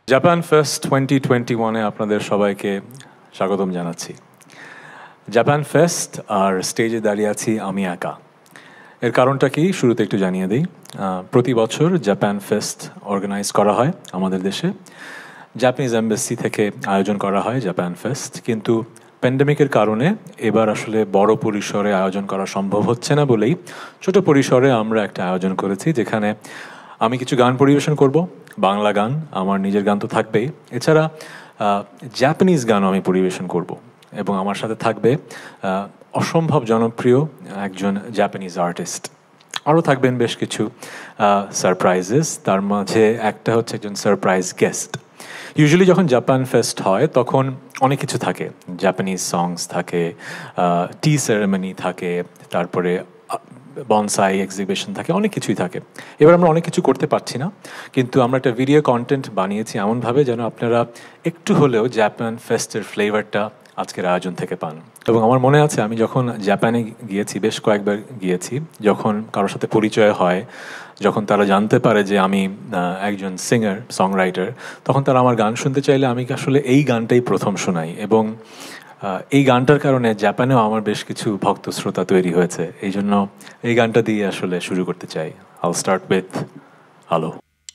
Japan fest 2021-এ আপনাদের সবাইকে স্বাগতম জানাচ্ছি। জাপান ফেস্ট আর স্টেজে দাঁড়িয়ে আছি আমি একা। এর কারণটা কি শুরুতে একটু জানিয়ে দিই। প্রতি বছর জাপান ফেস্ট অর্গানাইজ করা হয় আমাদের দেশে। জাপানিজ এম্বাসি থেকে আয়োজন করা হয় জাপান ফেস্ট, কিন্তু প্যান্ডেমিকের কারণে এবার আসলে বড় পরিসরে আয়োজন করা সম্ভব হচ্ছে না বলেই ছোট পরিসরে আমরা একটা আয়োজন করেছি, যেখানে আমি কিছু গান পরিবেশন করব, বাংলা গান, আমার নিজের গান তো থাকবেই, এছাড়া জাপানিজ গানও আমি পরিবেশন করব এবং আমার সাথে থাকবে অসম্ভব জনপ্রিয় একজন জাপানিজ আর্টিস্ট। আরও থাকবেন বেশ কিছু সারপ্রাইজেস, তার মাঝে একটা হচ্ছে একজন সারপ্রাইজ গেস্ট। ইউজুয়ালি যখন জাপান ফেস্ট হয় তখন অনেক কিছু থাকে, জাপানিজ সংস থাকে, টি সেরেমনি থাকে, তারপরে বনসাই এক্সিবিশন থাকে, অনেক কিছুই থাকে। এবার আমরা অনেক কিছু করতে পারছি না, কিন্তু আমরা একটা ভিডিও কন্টেন্ট বানিয়েছি এমনভাবে যেন আপনারা একটু হলেও জাপান ফেস্টের ফ্লেভারটা আজকের আয়োজন থেকে পান। এবং আমার মনে আছে আমি যখন জাপানে গিয়েছি, বেশ কয়েকবার গিয়েছি, যখন কারোর সাথে পরিচয় হয়, যখন তারা জানতে পারে যে আমি একজন সিঙ্গার সংরাইটার, তখন তারা আমার গান শুনতে চাইলে আমি আসলে এই গানটাই প্রথম শোনাই। এবং এই গানটার কারণে জাপানেও আমার বেশ কিছু ভক্ত শ্রোতা তৈরি হয়েছে। এই জন্য এই গানটা দিয়ে আসলে শুরু করতে চাই। I'll start with hello.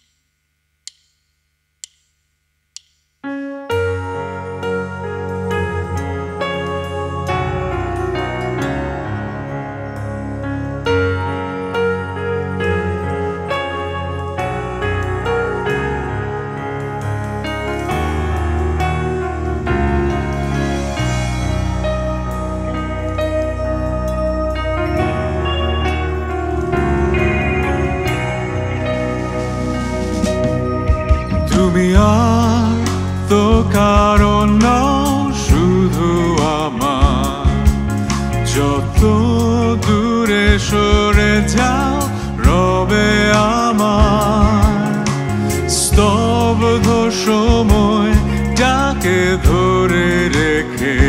তুমি আর তো কারণ নাও, শুধু আমার। যত দূরে সরে যাও রবে আমার স্তব্ধ সময়টাকে ধরে রেখে,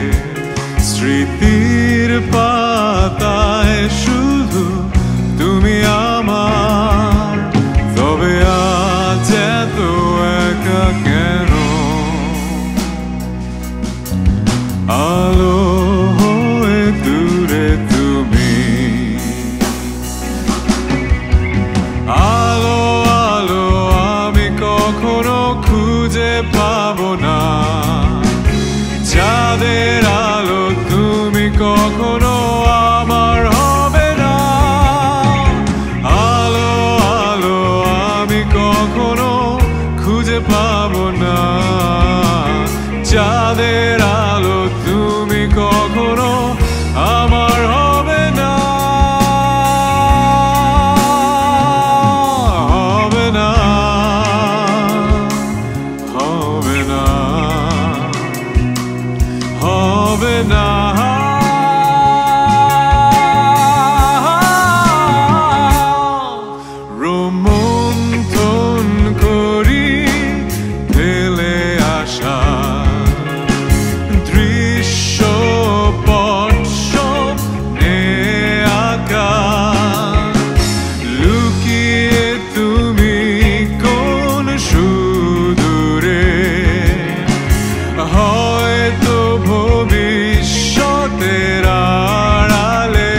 স্মৃতির পাতায় শুধু তুমি আমার। তবে আজ এত একা কেন? আলো হয়ে দূরে তুমি, আলো আলো আমি কখনো খুঁজে পাবো না। চাঁদের আলো তুমি কখনো আমার হবে না। আলো আলো আমি কখনো খুঁজে পাবো না। চাঁদের আলো তুমি কখনো আমার হবে না, হবে না, হবে না, হবে না। রোমন্থন করি ফেলে আসা দৃশ্য পটস্বপ্নে আঁকা। লুকিয়ে তুমি কোন সুদূরে, হয়তো ভবিষ্যতের আড়ালে।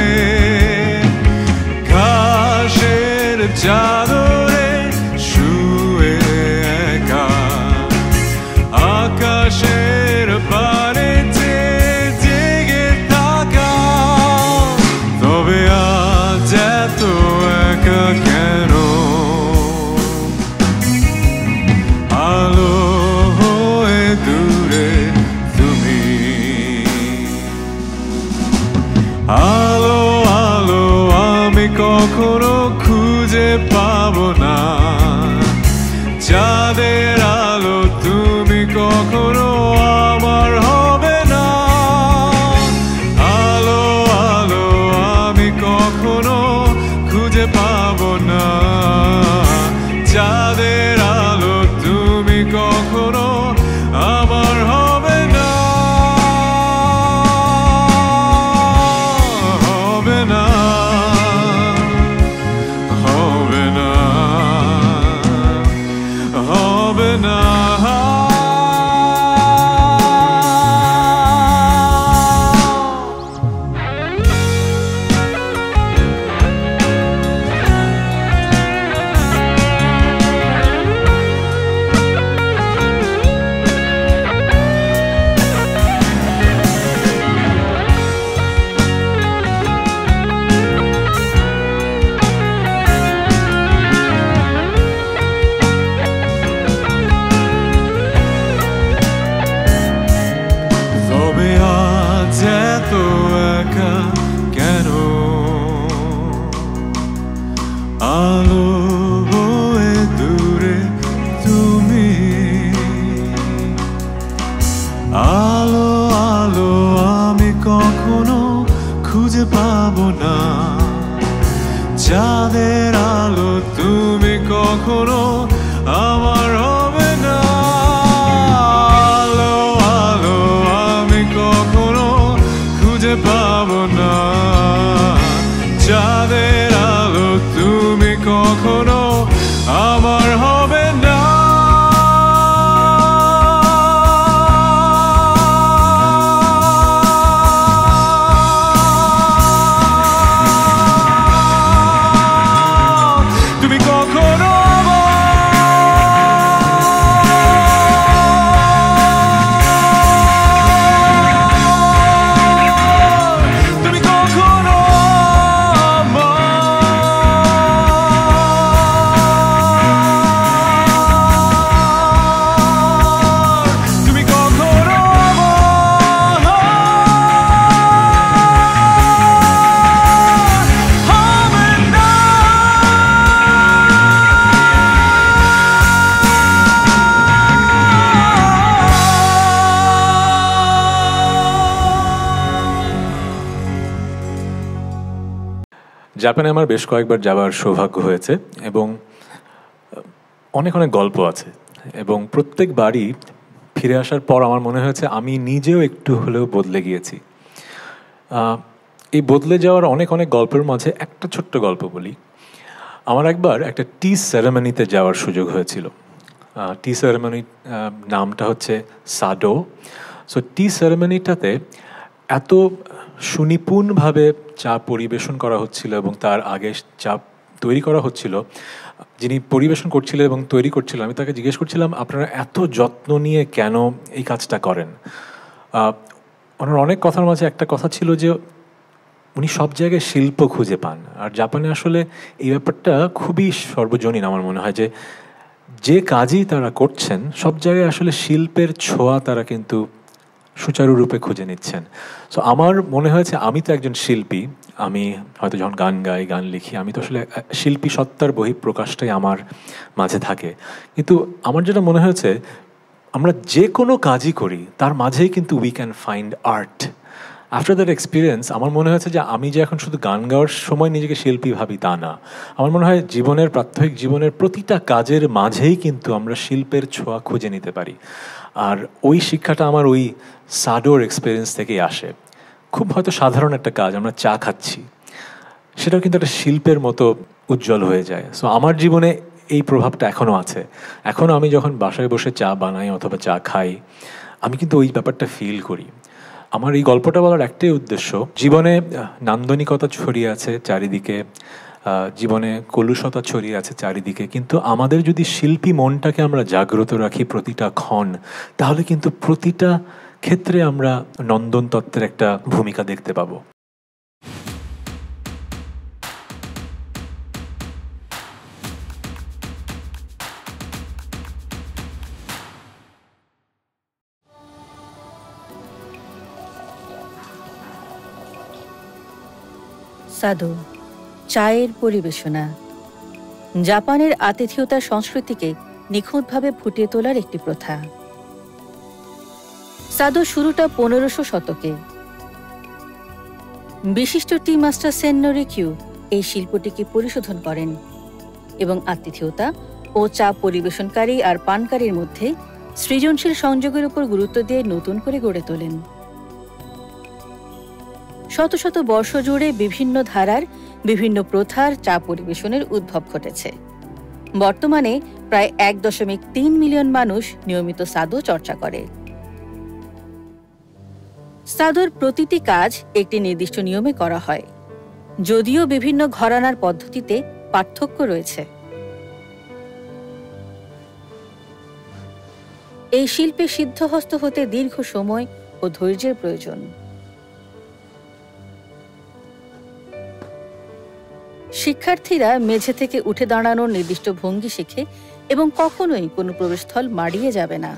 ঘাসের চাদরে শুয়ে একা, আকাশের পারে জেগে থাকা। তবে আজ এত একা কেন? আলো হয়ে দূরে তুমি, আলো আলো আমি কখনো খুঁজে পাবো না। চাঁদের আলো তুমি কখনো আমার হবে না। আলো আলো আমি কখনো খুঁজে পাবো না। চাঁদের আলো তুমি কখনো আমার হবে না, হবে না, হবে না, হবে না। আলো হয়ে দূরে তুমি, আলো আলো আমি কখনো খুঁজে পাবো না, চাঁদের আলো তুমি কখনো আমার হবে না। আলো আলো আমি কখনো খুঁজে পাবো না, চাঁদের আলো তুমি কখনো আমার হবে না। জাপানে আমার বেশ কয়েকবার যাওয়ার সৌভাগ্য হয়েছে এবং অনেক অনেক গল্প আছে, এবং প্রত্যেকবারই ফিরে আসার পর আমার মনে হয়েছে আমি নিজেও একটু হলেও বদলে গিয়েছি। এই বদলে যাওয়ার অনেক অনেক গল্পের মাঝে একটা ছোট্ট গল্প বলি। আমার একবার একটা টি সেরেমনিতে যাওয়ার সুযোগ হয়েছিল। টি সেরেমনি নামটা হচ্ছে সাডো। সো টি সেরেমনিটাতে এত সুনিপুণভাবে চা পরিবেশন করা হচ্ছিল এবং তার আগে চা তৈরি করা হচ্ছিল। যিনি পরিবেশন করছিলেন এবং তৈরি করছিলেন, আমি তাকে জিজ্ঞেস করছিলাম, আপনারা এত যত্ন নিয়ে কেন এই কাজটা করেন? ওনার অনেক কথার মাঝে একটা কথা ছিল যে উনি সব জায়গায় শিল্প খুঁজে পান, আর জাপানে আসলে এই ব্যাপারটা খুবই সর্বজনীন। আমার মনে হয় যে কাজই তারা করছেন সব জায়গায় আসলে শিল্পের ছোঁয়া তারা কিন্তু সুচারুরূপে খুঁজে নিচ্ছেন। সো আমার মনে হয়েছে আমি তো একজন শিল্পী, আমি হয়তো যখন গান গাই, গান লিখি, আমি তো আসলে শিল্পী সত্তার বহিঃপ্রকাশটাই আমার মাঝে থাকে। কিন্তু আমার যেটা মনে হয়েছে, আমরা যে কোনো কাজই করি তার মাঝেই কিন্তু we can find art. After that experience আমার মনে হয়েছে যে আমি যে এখন শুধু গান গাওয়ার সময় নিজেকে শিল্পী ভাবি তা না, আমার মনে হয় জীবনের প্রাত্যহিক জীবনের প্রতিটা কাজের মাঝেই কিন্তু আমরা শিল্পের ছোঁয়া খুঁজে নিতে পারি। আর ওই শিক্ষাটা আমার ওই সাডোর এক্সপিরিয়েন্স থেকেই আসে। খুব হয়তো সাধারণ একটা কাজ, আমরা চা খাচ্ছি, সেটাও কিন্তু একটা শিল্পের মতো উজ্জ্বল হয়ে যায়। সো আমার জীবনে এই প্রভাবটা এখনও আছে। এখনও আমি যখন বাসায় বসে চা বানাই অথবা চা খাই, আমি কিন্তু ওই ব্যাপারটা ফিল করি। আমার এই গল্পটা বলার একটাই উদ্দেশ্য, জীবনে নান্দনিকতা ছড়িয়ে আছে চারিদিকে, জীবনে কলুষতা ছড়িয়ে আছে চারিদিকে, কিন্তু আমাদের যদি শিল্পী মনটাকে আমরা জাগ্রত রাখি প্রতিটা ক্ষণ, তাহলে কিন্তু প্রতিটা ক্ষেত্রে আমরা নন্দন তত্ত্বের একটা ভূমিকা দেখতে পাবো। সাদো, চায়ের পরিবেশনা জাপানের আতিথেয়তার সংস্কৃতিকে নিখুঁতভাবে ফুটিয়ে তোলার একটি প্রথা। সাদো শুরুটা 1500 শতকে। বিশিষ্ট টি মাস্টার সেন্নো রিকিউ এই শিল্পটিকে পরিশোধন করেন এবং আতিথেয়তা ও চা পরিবেশনকারী আর পানকারীর মধ্যে সৃজনশীল সংযোগের উপর গুরুত্ব দিয়ে নতুন করে গড়ে তোলেন। শত শত বর্ষ জুড়ে বিভিন্ন ধারার বিভিন্ন প্রথার চা পরিবেশনের উদ্ভব ঘটেছে। বর্তমানে প্রায় 1.3 মিলিয়ন মানুষ নিয়মিত সাদো চর্চা করে। সাদোর প্রতিটি কাজ একটি নির্দিষ্ট নিয়মে করা হয়, যদিও বিভিন্ন ঘরানার পদ্ধতিতে পার্থক্য রয়েছে। এই শিল্পে সিদ্ধহস্ত হতে দীর্ঘ সময় ও ধৈর্যের প্রয়োজন। শিক্ষার্থীরা মেঝে থেকে উঠে দাঁড়ানোর নির্দিষ্ট ভঙ্গি শেখে এবং কখনোই কোনো প্রবেশস্থল মাড়িয়ে যাবে না।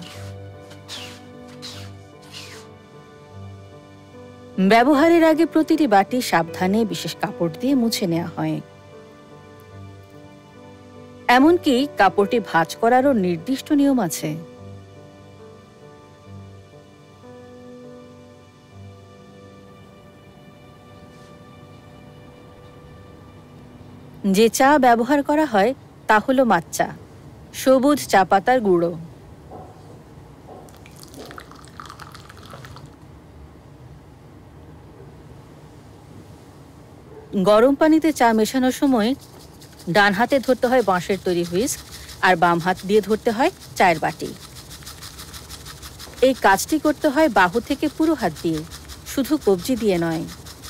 ব্যবহারের আগে প্রতিটি বাটি সাবধানে বিশেষ কাপড় দিয়ে মুছে নেওয়া হয়। এমনকি কাপড়টি ভাঁজ করারও নির্দিষ্ট নিয়ম আছে। যে চা ব্যবহার করা হয় তা হলো মাচ্চা, সবুজ চা পাতার গুঁড়ো। গরম পানিতে চা মেশানোর সময় ডান হাতে ধরতে হয় বাঁশের তৈরি হুইস্ক, আর বাম হাত দিয়ে ধরতে হয় চায়ের বাটি। এই কাজটি করতে হয় বাহু থেকে পুরো হাত দিয়ে, শুধু কবজি দিয়ে নয়।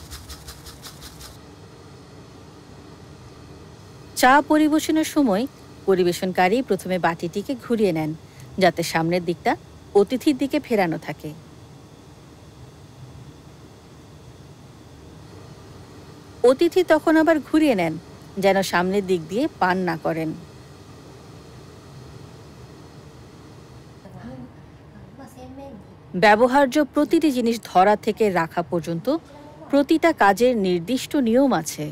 চা পরিবেশনের সময় পরিবেশনকারী প্রথমে বাটিটিকে ঘুরিয়ে নেন, যাতে সামনের দিকটা অতিথির দিকে ফেরানো থাকে। অতিথি তখন আবার ঘুরিয়ে নেন, যেন সামনের দিক দিয়ে পান না করেন। ব্যবহার্য প্রতিটি জিনিস ধরা থেকে রাখা পর্যন্ত প্রতিটা কাজের নির্দিষ্ট নিয়ম আছে।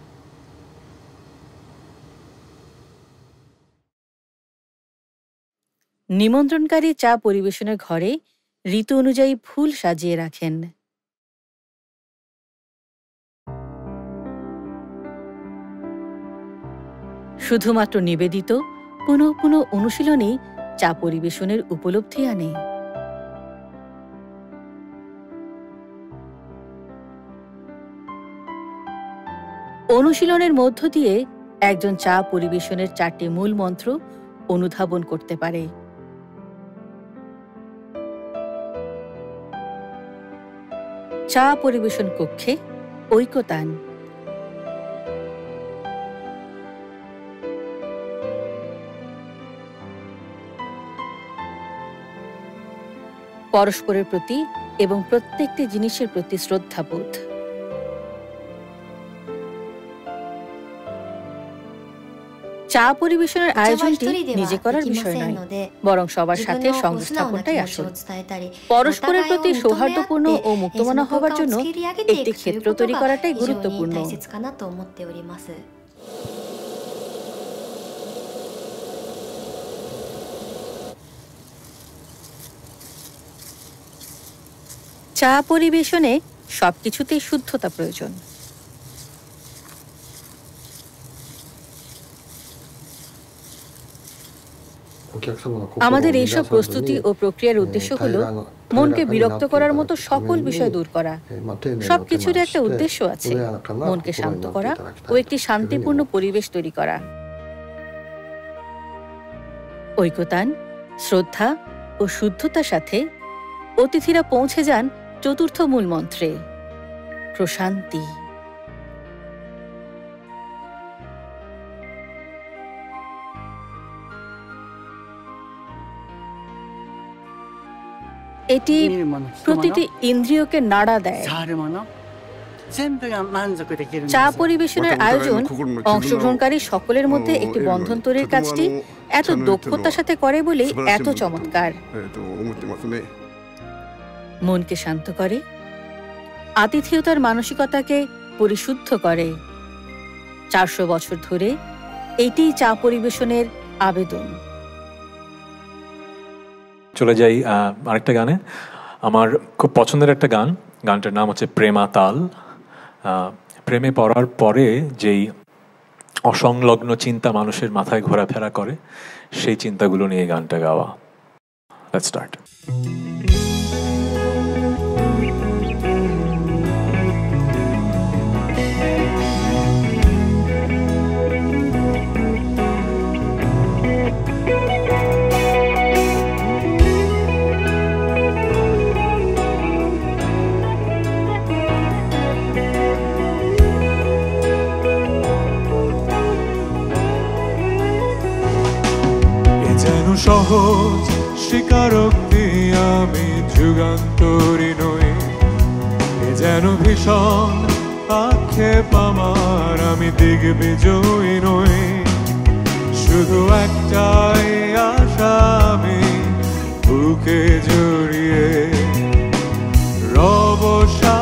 নিমন্ত্রণকারী চা পরিবেশনের ঘরে ঋতু অনুযায়ী ফুল সাজিয়ে রাখেন। শুধুমাত্র নিবেদিত পুনঃ পুনঃ অনুশীলনেই চা পরিবেশনের উপলব্ধি আনে। অনুশীলনের মধ্য দিয়ে একজন চা পরিবেশনের 4টি মূল মন্ত্র অনুধাবন করতে পারে। চা পরিবেশন কক্ষে ঐকতান। পরস্পরের প্রতি এবং প্রত্যেকটি জিনিসের প্রতি শ্রদ্ধাবোধ। চা পরিবেশনের আয়োজনটি নিজে করার বিষয় নয়, বরং সবার সাথে সংস্থাপনটাই আসল। পরস্পরের প্রতি সৌহার্দ্যপূর্ণ ও মুক্তমনা হবার জন্য একটি ক্ষেত্র তৈরি করাটাই গুরুত্বপূর্ণ। চা পরিবেশনে সবকিছুতেই শুদ্ধতা প্রয়োজন। আমাদের এইসব প্রস্তুতি ও প্রক্রিয়ার উদ্দেশ্য হলো মনকে বিরক্ত করার মতো সকল বিষয় দূর করা। সবকিছুর একটা উদ্দেশ্য আছে, মনকে শান্ত করা ও একটি শান্তিপূর্ণ পরিবেশ তৈরি করা। ঐকতান, শ্রদ্ধা ও শুদ্ধতার সাথে অতিথিরা পৌঁছে যান চতুর্থ মূল মন্ত্রে, প্রশান্তি। এটি প্রতিটি ইন্দ্রিয়কে নাড়া দেয়। চা পরিবেশনের আয়োজন অংশগ্রহণকারী সকলের মধ্যে একটি বন্ধন তৈরির কাজটি এত দক্ষতার সাথে করে বলেই এত চমৎকার। মনকে শান্ত করে, আতিথেয়তার মানসিকতাকে পরিশুদ্ধ করে। 400 বছর ধরে এটিই চা পরিবেশনের আবেদন। চলে যাই আরেকটা গানে। আমার খুব পছন্দের একটা গান, গানটার নাম হচ্ছে প্রেমা তাল। প্রেমে পড়ার পরে যেই অসংলগ্ন চিন্তা মানুষের মাথায় ঘোরাফেরা করে, সেই চিন্তাগুলো নিয়ে গানটা গাওয়া। Let's start. সহজ স্বীকারোক্তি আমি যুগান্তরী নই, এ যেন ভীষণ আক্ষেপ আমার, আমি দিগ্বিজয়ী নই। শুধু একটাই আশা আমি বুকে জড়িয়ে রব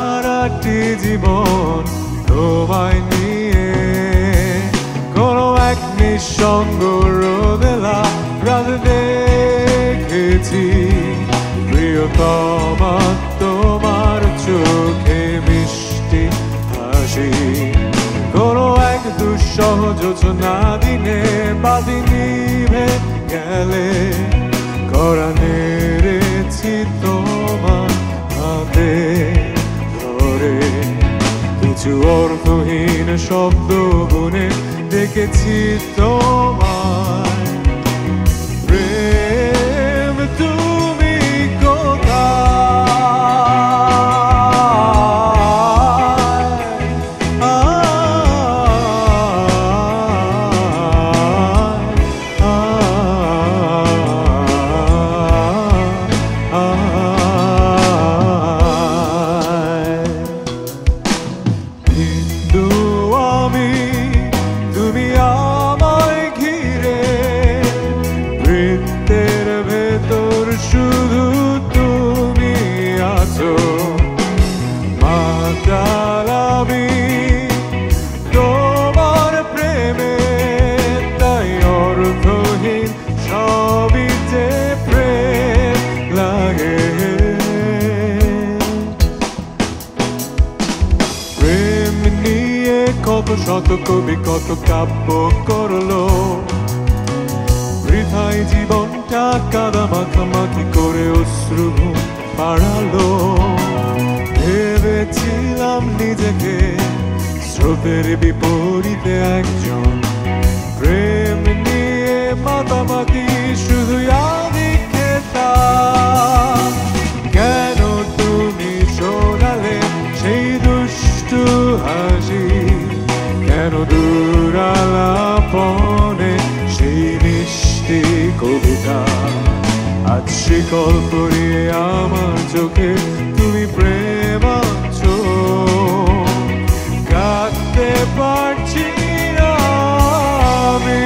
সারাটি জীবন তোমায় নিয়ে। কোনো এক নিঃসঙ্গ রোদেলা রাত দেখেছি প্রিয়তমা তোমার চোখে মিষ্টি হাসি কোনো এক দুঃসহ যোজনা দিনে বাতি নিভে গেলে করা নেড়েছি তোমার হাতে ধরে কিছু অর্থহীন শব্দ গুনে দেখেছি তোমার প্রেম তুমি শত কবি কত কাব্য করলো বৃথায় জীবনটা কাদা মাখামাখি করে অশ্রু পাড়ালো ভেবেছিলাম নিজেকে স্রোতের বিপরীতে একজন প্রেম নিয়ে মাতামাতি শুধু আদি খেতাম কেন তুমি শোনালে সেই দুষ্টু হাসি কেন দূরালাপনে সেই মিষ্টি কবিতা আজ শিকল পরিয়ে আমার চোখে তুমি প্রেম আছো কাঁদতে পারছি না আমি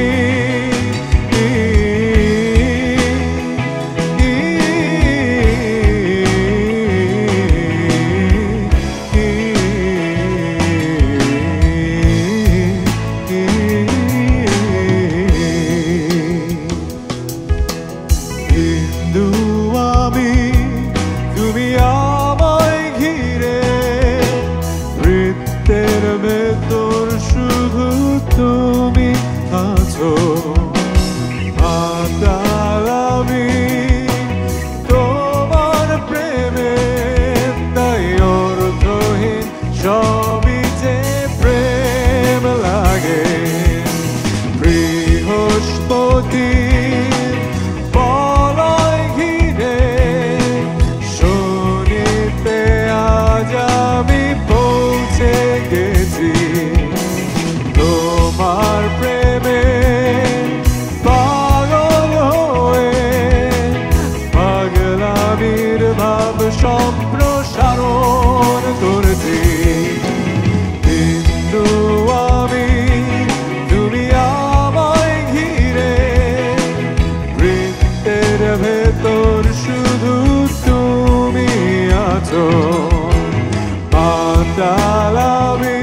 সম্প্রসারণ করেছি কিন্তু আমি তুমি আমায় ঘিরে বৃত্তের ভেতর শুধু তুমি আছো পাতাল আমি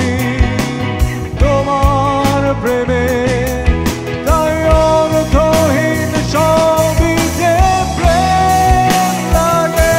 তোমার প্রেমে তাই অর্থহীন সবই যে প্রেম লাগে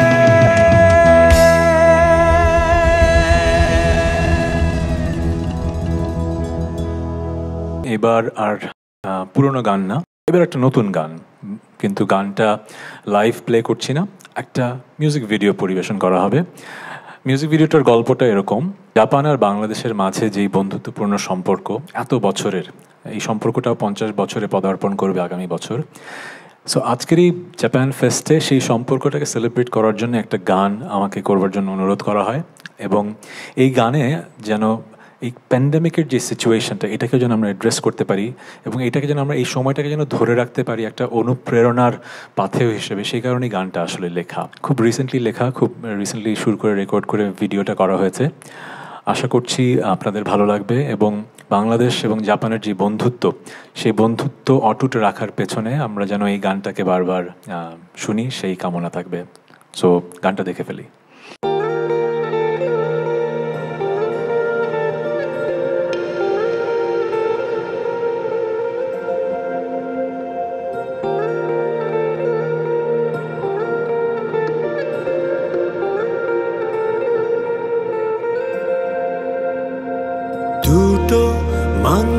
এবার আর পুরনো গান না, এবার একটা নতুন গান, কিন্তু গানটা লাইভ প্লে করছি না, একটা মিউজিক ভিডিও পরিবেশন করা হবে। মিউজিক ভিডিওটার গল্পটা এরকম, জাপান আর বাংলাদেশের মাঝে যেই বন্ধুত্বপূর্ণ সম্পর্ক এত বছরের, এই সম্পর্কটাও 50 বছরে পদার্পণ করবে আগামী বছর। সো আজকের এই জাপান ফেস্টে সেই সম্পর্কটাকে সেলিব্রেট করার জন্য একটা গান আমাকে করবার জন্য অনুরোধ করা হয়, এবং এই গানে যেন এই প্যান্ডেমিকের যে সিচুয়েশনটা এটাকে যেন আমরা অ্যাড্রেস করতে পারি, এবং এটাকে যেন আমরা এই সময়টাকে যেন ধরে রাখতে পারি একটা অনুপ্রেরণার পাথেয় হিসেবে, সেই কারণেই গানটা আসলে লেখা। খুব রিসেন্টলি লেখা, খুব রিসেন্টলি শুট করে রেকর্ড করে ভিডিওটা করা হয়েছে। আশা করছি আপনাদের ভালো লাগবে, এবং বাংলাদেশ এবং জাপানের যে বন্ধুত্ব, সেই বন্ধুত্ব অটুট রাখার পেছনে আমরা যেন এই গানটাকে বারবার শুনি, সেই কামনা থাকবে। সো গানটা দেখে ফেলি।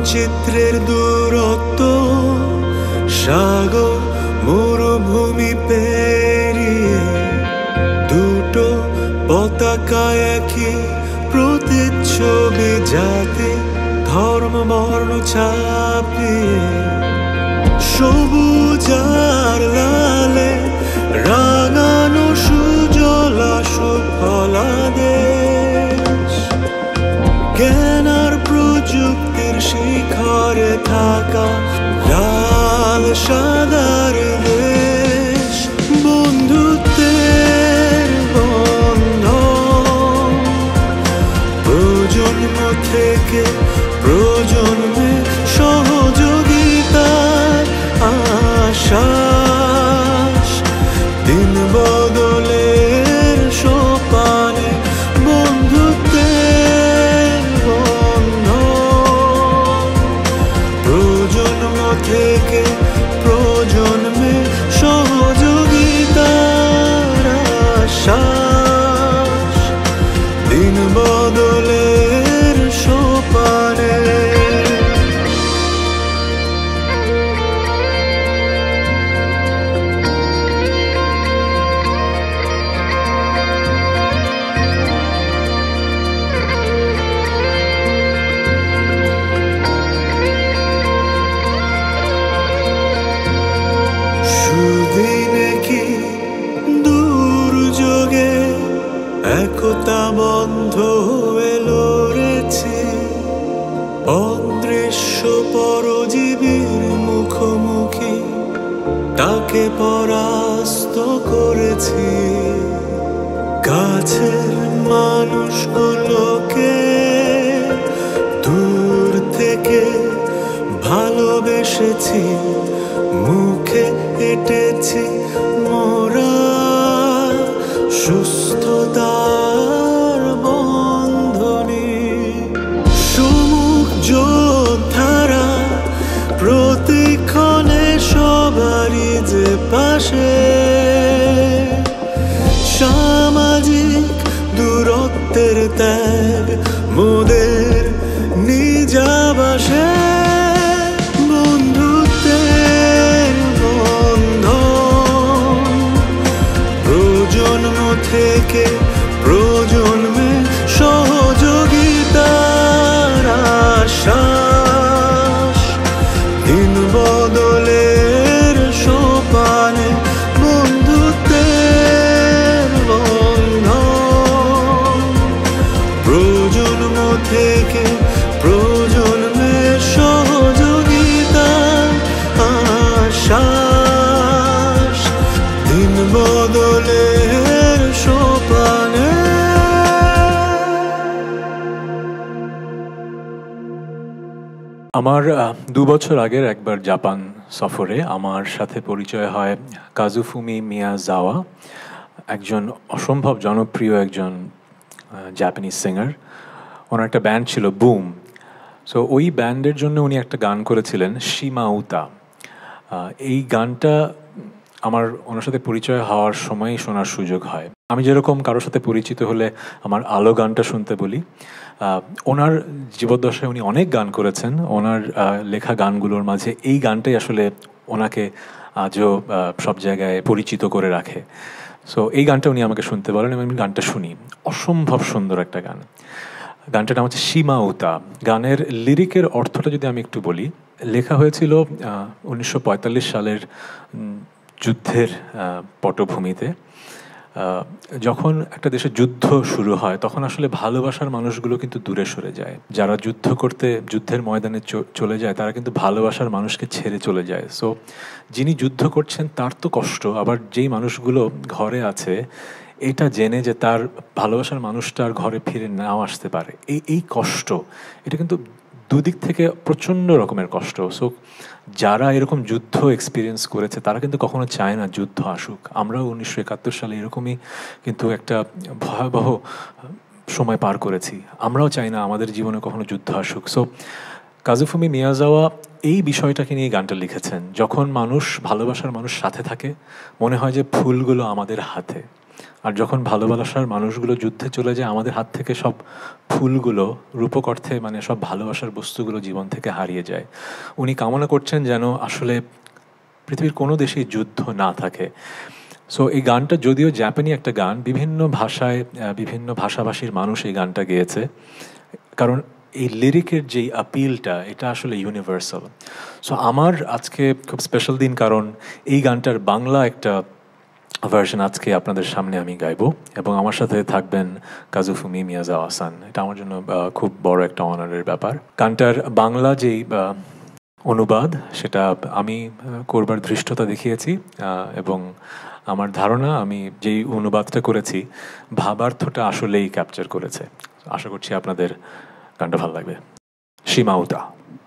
মানচিত্রের দূরত্ব সাগর মরুভূমি পেরিয়ে দুটো পতাকা একই প্রতিচ্ছবি, জাতি ধর্ম বর্ণ ছাপিয়ে সবুজ আর লালে রাঙানো সুজলা সুফলা দেশ। জ্ঞান আর প্রযুক্তির শিখরে থাকা লাল সাদার দেশ। বন্ধুত্বের বন্ধন প্রজন্ম থেকে প্রজন্মে সহযোগিতার আশ্বাস। দিন বদলের সোপানে বন্ধুত্বের বন্ধন প্রজন্ম থেকে প্রজন্মে সহযোগিতার আশ্বাস। দিন বদলের সোপানে সুদিনে কি দুর্যোগে একতা বন্ধ হয়ে লড়েছে। অদৃশ্য পরজীবীর মুখোমুখি তাকে পরাস্ত করেছি। কাছের মানুষগুলোকে দূর থেকে ভালোবেসেছি। মুখে এঁটেছি মোরা সুস্থতার বন্ধনে। সুমুখ যোদ্ধারা প্রতিক্ষণে সবারই যে পাশে। সামাজিক দূরত্বের ত্যাগ মোদের নিজাবাসে। বন্ধুত্বের বন্ধন প্রজন্ম থেকে প্রজন্মে সহযোগিতার আশ্বাস। দিন বদলের সোপানে বন্ধুত্বের বন্ধন প্রজন্ম থেকে প্রজন্মে সহযোগিতার আশ্বাস। দিন বদলের সোপানে। আমার 2 বছর আগের একবার জাপান সফরে আমার সাথে পরিচয় হয় কাজুফুমি মিয়াজাওয়া, একজন অসম্ভব জনপ্রিয় একজন জাপানিজ সিঙ্গার। ওনার একটা ব্যান্ড ছিল বুম। সো ওই ব্যান্ডের জন্য উনি একটা গান করেছিলেন শিমাউতা। এই গানটা আমার ওনার সাথে পরিচয় হওয়ার সময় শোনার সুযোগ হয়। আমি যেরকম কারোর সাথে পরিচিত হলে আমার আলো গানটা শুনতে বলি, ওনার জীবদ্দশায় উনি অনেক গান করেছেন। ওনার লেখা গানগুলোর মাঝে এই গানটাই আসলে ওনাকে আজও সব জায়গায় পরিচিত করে রাখে। সো এই গানটা উনি আমাকে শুনতে বলেন এবং আমি গানটা শুনি। অসম্ভব সুন্দর একটা গান। গানটার নাম হচ্ছে শিমাউতা। গানের লিরিকের অর্থটা যদি আমি একটু বলি, লেখা হয়েছিল 1945 সালের যুদ্ধের পটভূমিতে। যখন একটা দেশে যুদ্ধ শুরু হয় তখন আসলে ভালোবাসার মানুষগুলো কিন্তু দূরে সরে যায়। যারা যুদ্ধ করতে যুদ্ধের ময়দানে চলে যায় তারা কিন্তু ভালোবাসার মানুষকে ছেড়ে চলে যায়। সো যিনি যুদ্ধ করছেন তার তো কষ্ট, আবার যেই মানুষগুলো ঘরে আছে এটা জেনে যে তার ভালোবাসার মানুষটার ঘরে ফিরে নাও আসতে পারে, এই কষ্ট, এটা কিন্তু দুদিক থেকে প্রচণ্ড রকমের কষ্ট। সো যারা এরকম যুদ্ধ এক্সপিরিয়েন্স করেছে তারা কিন্তু কখনো চায় না যুদ্ধ আসুক। আমরাও 1971 সালে এরকমই কিন্তু একটা ভয়াবহ সময় পার করেছি। আমরাও চাই না আমাদের জীবনে কখনো যুদ্ধ আসুক। সো কাজুফুমি মিয়াজাওয়া এই বিষয়টাকে নিয়ে গানটা লিখেছেন। যখন মানুষ ভালোবাসার মানুষ সাথে থাকে মনে হয় যে ফুলগুলো আমাদের হাতে। আর যখন ভালোবাসার মানুষগুলো যুদ্ধে চলে যায় আমাদের হাত থেকে সব ফুলগুলো রূপক অর্থে মানে সব ভালোবাসার বস্তুগুলো জীবন থেকে হারিয়ে যায়। উনি কামনা করছেন যেন আসলে পৃথিবীর কোনো দেশেই যুদ্ধ না থাকে। সো এই গানটা যদিও জাপানি একটা গান, বিভিন্ন ভাষায় বিভিন্ন ভাষাভাষীর মানুষ এই গানটা গেয়েছে, কারণ এই লিরিকের যেই আপিলটা এটা আসলে ইউনিভার্সাল। সো আমার আজকে খুব স্পেশাল দিন, কারণ এই গানটার বাংলা একটা ভার্সন আজকে আপনাদের সামনে আমি গাইবো, এবং আমার সাথে থাকবেন কাজুফুমি মিয়াজাওয়া-সান। এটা আমার জন্য খুব বড় একটা অনারের ব্যাপার। গানটার বাংলা যেই অনুবাদ সেটা আমি করবার ধৃষ্টতা দেখিয়েছি, এবং আমার ধারণা আমি যেই অনুবাদটা করেছি ভাবার্থটা আসলেই ক্যাপচার করেছে। আশা করছি আপনাদের গানটা ভালো লাগবে। সীমাউতা।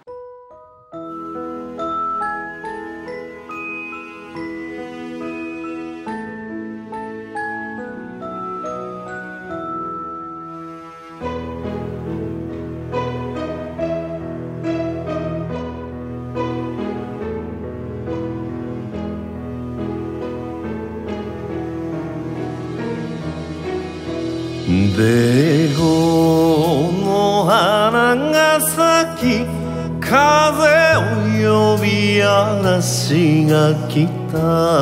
ベゴの花が咲き風を呼び嵐が来た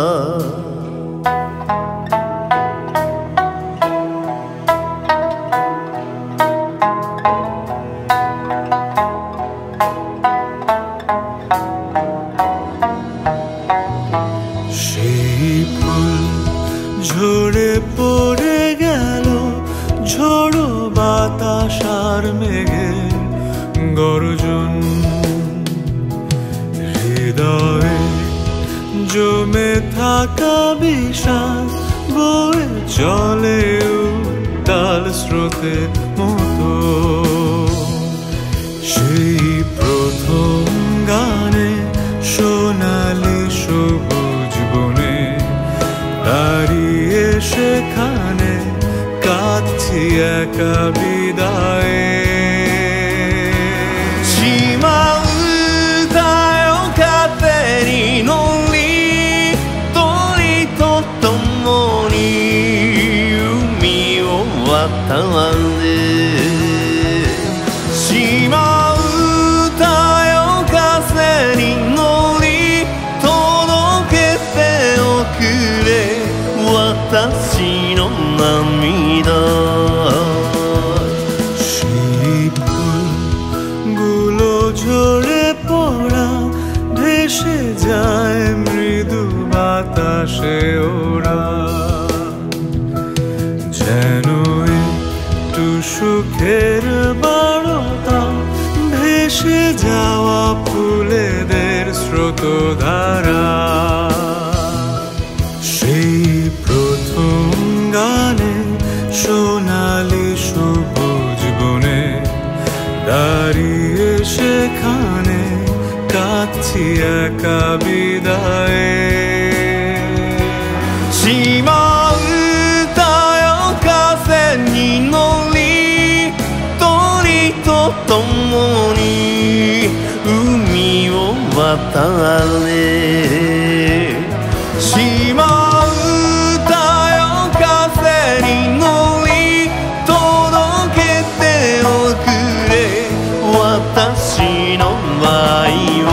সেই ফুল ঝরে পড়ে গেল ঝড়ো বাতাসার মেঘে গর্জন হৃদয়ে জমে থাকা বিষাদ বয়ে চলে উত্তাল স্রোতের মতো। সেই প্রথম গানে সোনালি সবুজ বনে দাঁড়িয়ে সেখানে কাঁদছি একা বিদায়ে। সীমাউতাよ風に乗り鳥と共に海を渡るしまうたよ風に乗り届けておくれ私の涙সেই ফুলগুলো ঝরে পড়া ভেসে যায় মৃদু বাতাসে ওরা যেন একটু সুখের বারতা ভেসে যাওয়া ফুলেদের স্রোতধারা। সেই প্রথম গানে সোনালি সবুজ বনে দাঁড়িয়ে সেখানে কাঁদছি একা বিদায়ে। সীমাউতাよ風に乗り鳥と共に海を渡れしまうたよ風に乗り届けておくれ私の愛を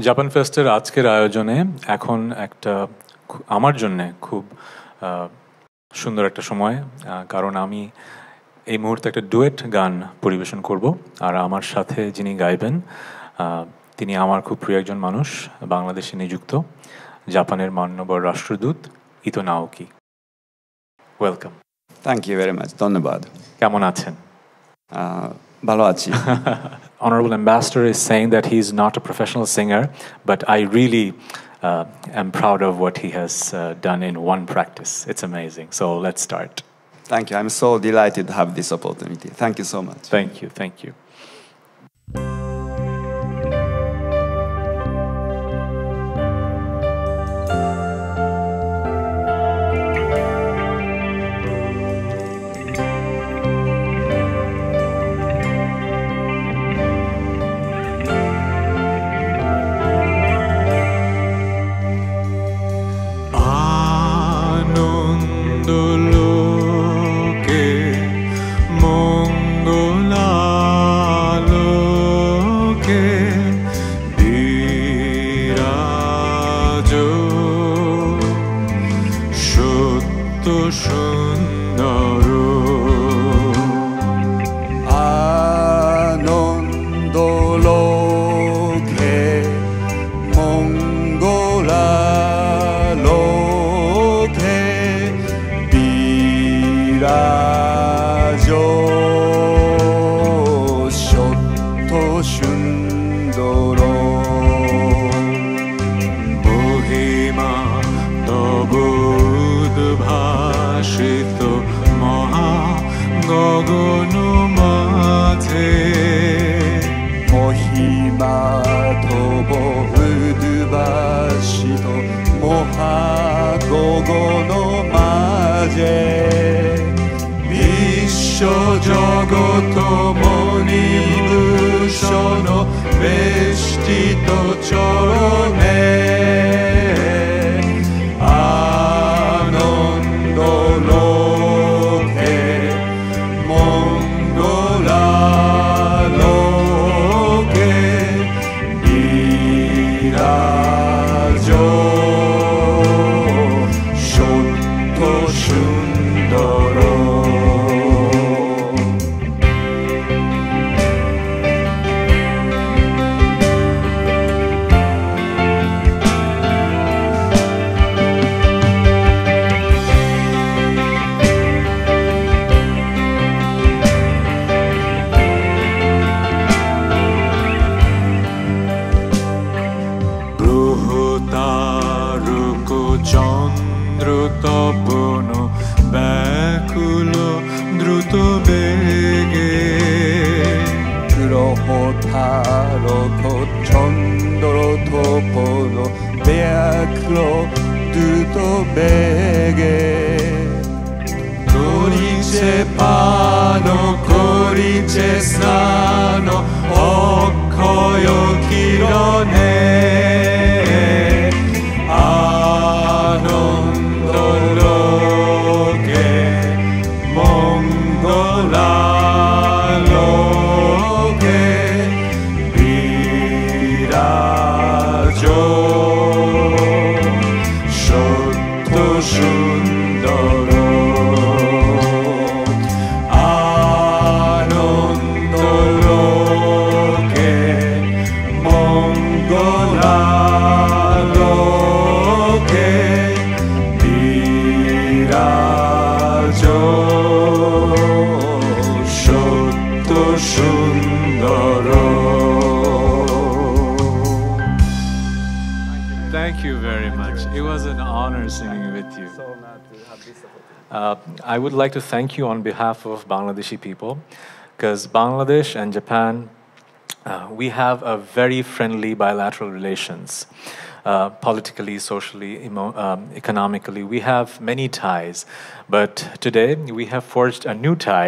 জাপান ফেস্টের আজকের আয়োজনে এখন একটা আমার জন্য খুব সুন্দর একটা সময়, কারণ আমি এই মুহূর্তে একটা ডুয়েট গান পরিবেশন করব। আর আমার সাথে যিনি গাইবেন তিনি আমার খুব প্রিয় একজন মানুষ, বাংলাদেশে নিযুক্ত জাপানের মাননীয় রাষ্ট্রদূত Ito Naoki. Welcome. Thank you very much, ধন্যবাদ। কেমন আছেন? ভালো আছি। Honorable Ambassador is saying that he's not a professional singer, but I really am proud of what he has done in one practice. It's amazing. So let's start. Thank you. I'm so delighted to have this opportunity. Thank you so much. Thank you. Thank you. I would like to thank you on behalf of Bangladeshi people, because Bangladesh and Japan, we have a very friendly bilateral relations. Politically, socially, economically. We have many ties, but today we have forged a new tie.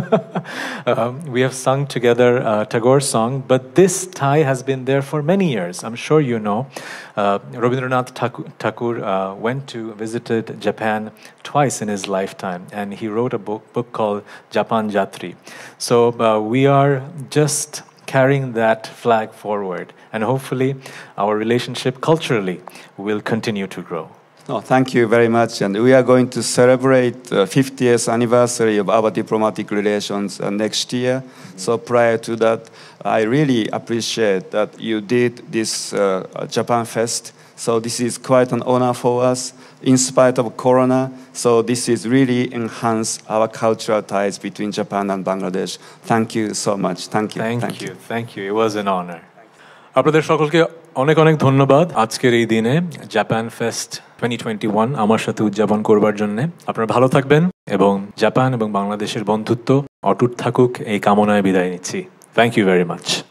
We have sung together Tagore's song, but this tie has been there for many years. I'm sure you know. Rabindranath Tagore went to visited Japan twice in his lifetime, and he wrote a book called Japan Jatri. So we are just carrying that flag forward, and hopefully our relationship culturally will continue to grow. No, thank you very much. And we are going to celebrate 50th anniversary of our diplomatic relations next year. So prior to that, I really appreciate that you did this Japan Fest. So this is quite an honor for us in spite of Corona. So this is really enhance our cultural ties between Japan and Bangladesh. Thank you so much. Thank you. Thank you. It was an honor. আপনাদের সকলকে অনেক অনেক ধন্যবাদ আজকের এই দিনে Japan fest 2021 আমার সাথে উদযাপন করবার জন্য। আপনারা ভালো থাকবেন এবং জাপান এবং বাংলাদেশের বন্ধুত্ব অটুট থাকুক এই কামনায় বিদায় নিচ্ছি। Thank you very much.